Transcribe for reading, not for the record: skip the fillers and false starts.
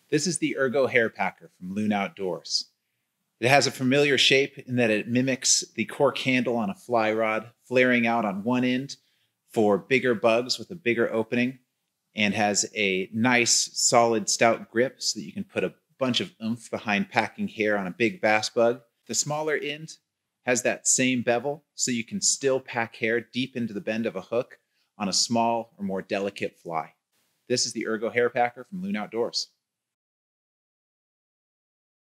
This is the Ergo hair packer from Loon Outdoors. It has a familiar shape in that it mimics the cork handle on a fly rod, flaring out on one end for bigger bugs with a bigger opening, and has a nice, solid, stout grip so that you can put a bunch of oomph behind packing hair on a big bass bug. The smaller end has that same bevel so you can still pack hair deep into the bend of a hook on a small or more delicate fly. This is the Ergo hair packer from Loon Outdoors.